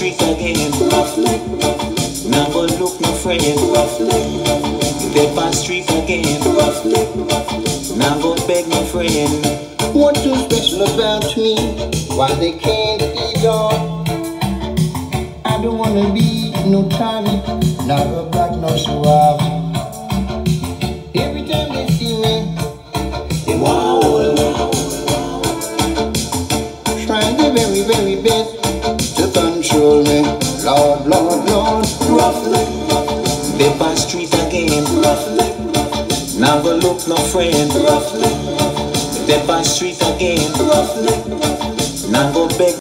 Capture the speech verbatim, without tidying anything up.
street again. Now go look no friend. Step on street again. Now go beg no friend. What's so special about me? Why they can't ignore? I don't wanna be no Tommy, not a black, no suave. Every time they see me, they wow, wow, wow. Trying their very, very best to control me. Lord, Lord, Lord, roughly. Step on street again. Roughly. Now go look no friend. Roughly. Step on street again. Roughly. Now go beg.